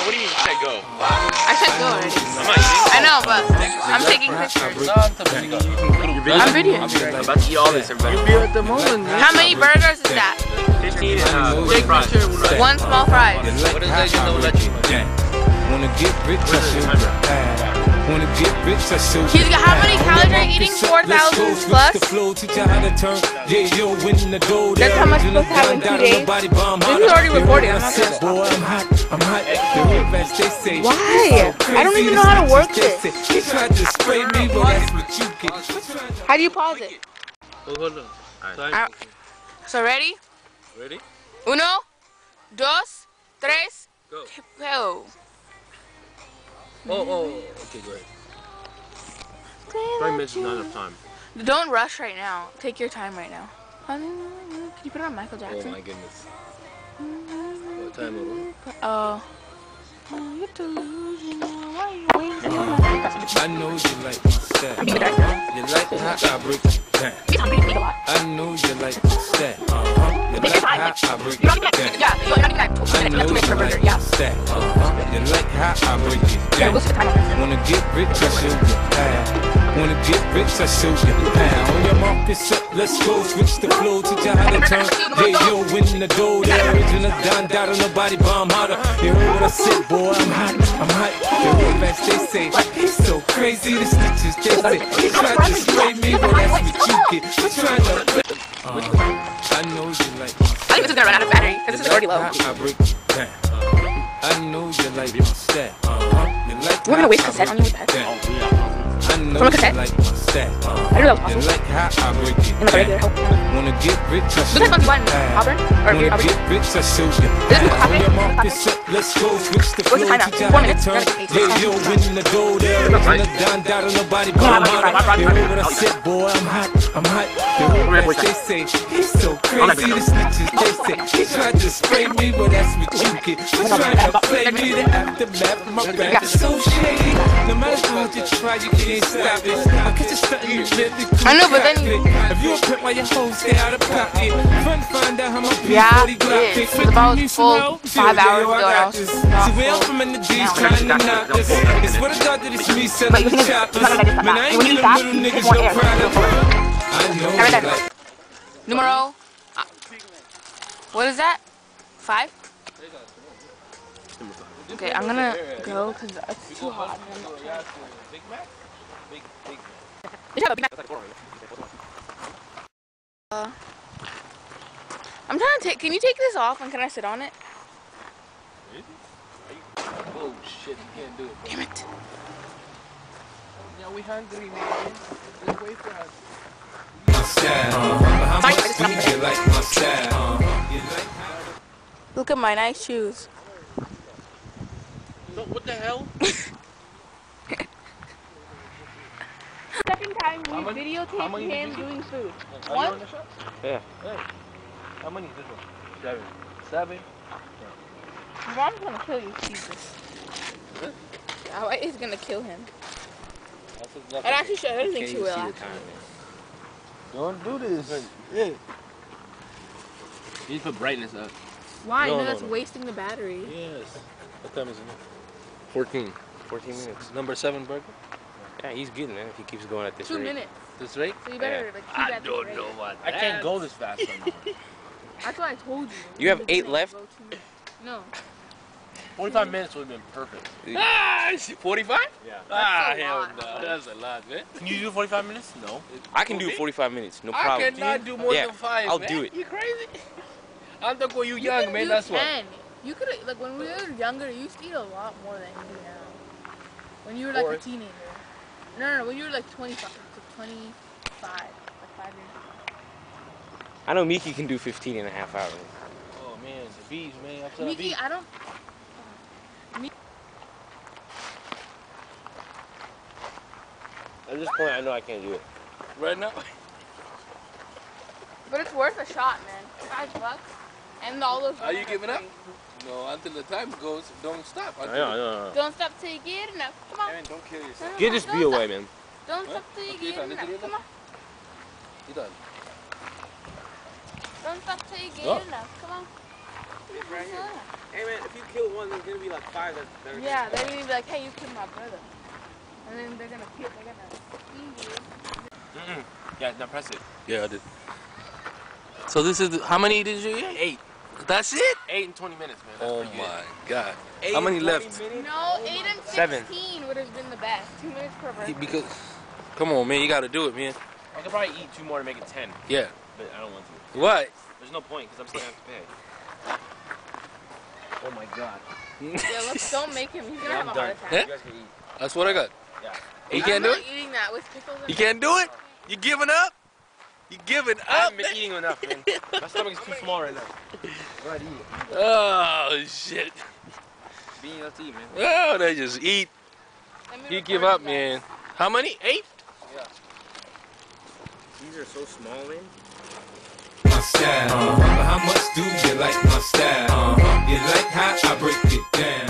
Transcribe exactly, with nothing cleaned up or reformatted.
what do you mean you said go? I said go already. I'm not eating. I know, but I'm taking pictures. I'm videoing. I'm about to eat all this, everybody. You'll be at the moment. How many burgers is that? fifteen uh, fries. One small fries. What is that? You know what you Wanna get rich, I should. Wanna get rich, I should. He's got how many calories are you eating? four thousand plus? That's how much you're supposed to have in two days? This is already recording. I'm not sure. I'm hot, I'm hot. The real best they say. Why? I don't even know how to work this. He tried to spray me, but that's what you get. How do you pause it? Hold on. Alright. So ready? Ready? Uno, dos, tres, go. Go. Oh, oh, okay, go ahead. Five minutes is not enough time. Don't rush right now. Take your time right now. Can you put it on Michael Jackson? Oh my goodness. What time is it? Oh. I know you like my style. You like how I break it down. I know you like my style. Uh-huh. You like how I break it down. I know you like my style. Uh-huh. You like how I break it down. Wanna get rich, I show you how. Wanna get rich, I show you how. On your mark, it's up, let's go. Switch the flow, teach you how to turn. Yeah, yo, win the dough. The original Don Dada, nobody bomb harder. You heard what I said, boy, I'm hot, I'm hot. The real best they say, he's so crazy, the snitches they say. He tried to spray me, but that's what you get. He's trying to uh, I know you like my style. I think this is gonna run out of battery because this is already low. I break it down. I know you like my style. Uh-huh. We're gonna waste cassette on you with that. I know From a cassette? you like my style. I didn't know that was You possible. like how I break it In like a regular down. help. Wanna get rich, I Look show at one you one how. Auburn or Wanna Auburn. get rich, I show you This is how. On your Auburn. mark, it's up, let's go. Switch the What's the flow, time now? teach you Four how to minutes. turn. We're gonna Yeah, yo, winning the dough there. Original Don Dada, nobody bomb harder. You heard what I said, boy, I'm hot, I'm hot. The real best they say, he's so crazy, the snitches they say. He tried to spray me, but that's what you get. He's trying to play me, the aftermath of my rap is so shady. No matter how you try, you can't stop it. I catch you stunting, you live the I know, but then you... If you a pimp while your hoes stay out of pocket, fun find out how my Yeah, it is. It was about full five hours ago. I was See, not we up full. from in the D's trying to knock this. It's what I got that it's me But selling you the think it's choppers. not like this, Man, I ain't when you giving stop, little you niggas take more no air. pride. I know I read that. you like. Numero. Uh, what is that? Five? Okay, I'm gonna go because it's too hot. They have a Big Mac. Uh, I'm trying to take. Can you take this off and can I sit on it? Oh shit, you can't do it. Damn it. Yeah, we hungry, man. Just wait for us. My style. How much do you like my style? Look at my nice shoes. So, what the hell? Second time we many- videotaped many him did you doing food. Are One? you on the shot? Yeah. Hey. How many is this one? Seven. Seven. Mom's gonna kill you, Jesus. Yeah, White is gonna kill him. And actually, I don't think she will. Actually. Don't do this. Yeah. You need to put brightness up. Why? No, No, no, that's no. wasting the battery. Yes. What time is it? Fourteen. fourteen minutes. Number seven burger? Yeah, he's getting it if he keeps going at this Two rate. minutes. This rate? So you better Yeah. like keep I at this don't rate. know what. I can't go this fast somehow. That's what I told you. You have You're eight gonna left? go too- No. Forty-five minutes would have been perfect. Ah, forty-five? Yeah. Ah, That's a hell lot. no. That's a lot, man. Can you do forty-five minutes? No. I can do forty-five minutes, no problem. I cannot do more Yeah, than five. I'll man. do it. You crazy? I'm talking when you You young, can- man. you That's what. can. You could like when we were younger, you used to eat a lot more than you do now. When you were like Or- a teenager. No, no, no. When you were like twenty-five, like twenty-five, like five years ago. I know Miki can do fifteen and a half hours. Oh man, the bees, man. I'm telling Miki, you. I don't. At this point, I know I can't do it. Right now. But it's worth a shot, man. Five bucks, and all those. Are you donuts giving up? free. No, until the time goes, don't stop. I Until know, I know, I know. Don't stop till you get enough. Come on. Man, don't kill yourself. No, no, Get no, this don't bee stop. away, man. Don't Huh? stop till you Okay, get done. enough. Did Come on. You done. Don't stop till you get Stop. enough. Come on. Right here. Hey man, if you kill one, there's gonna be like five that, that are Yeah, they're gonna be like, hey, you killed my brother. And then they're gonna kill, they're gonna steam you. Mm-mm. Yeah, now press it. Yeah, I did. So this is the, how many did you eat? Eight. That's it? Eight in twenty minutes, man. That's Oh pretty my good. god. Eight How many in left? twenty minutes? No, eight and Seven. sixteen would have been the best. Two minutes per person. Because, come on, man, you got to do it, man. I could probably eat two more to make it ten, Yeah. but I don't want to. What? There's no point because I'm still gonna have to pay. Oh my god. Yeah, let's don't make him. He's gonna Yeah, have I'm a done. heart attack. Yeah? You guys can eat. That's what I got. Yeah. You I'm can't do not it? eating that with pickles. You can't do it? You giving up? You giving I up? haven't been eating enough, man. My stomach is too small right now. Go ahead, eat it. Oh, shit. Being able to eat, man. Oh, they just eat. You give up, man. How many? Eight? Yeah. These are so small, man. My style. Uh-huh. How much do you like my style? Uh-huh. You like how I break it down?